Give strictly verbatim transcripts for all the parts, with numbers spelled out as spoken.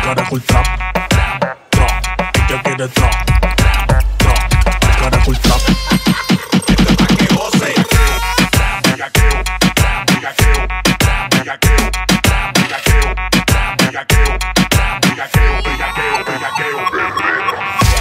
carajo el trap, trap, ella quiere trap, trap, carajo el trap. Esto es pa' que goce. Bellaqueo, bellaqueo, bellaqueo, bellaqueo, bellaqueo, bellaqueo, bellaqueo, bellaqueo, bellaqueo.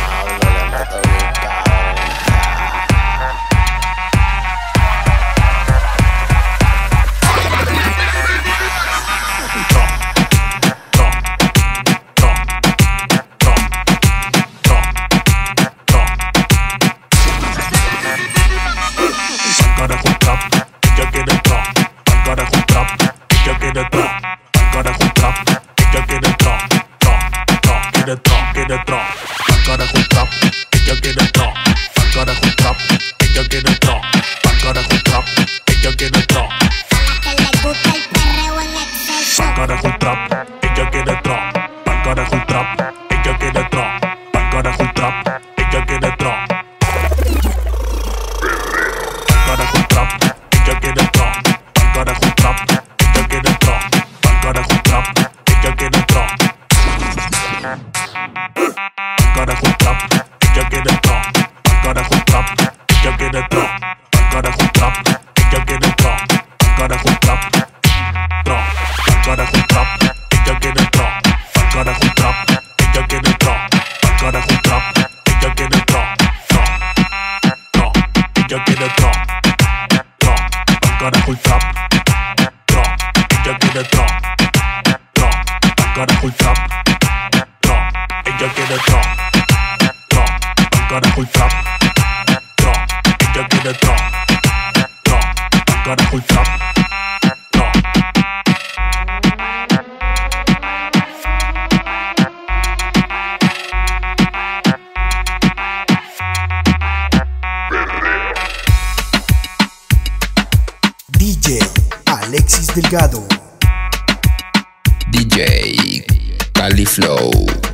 D J Alexis Delgado, D J Cali Flow.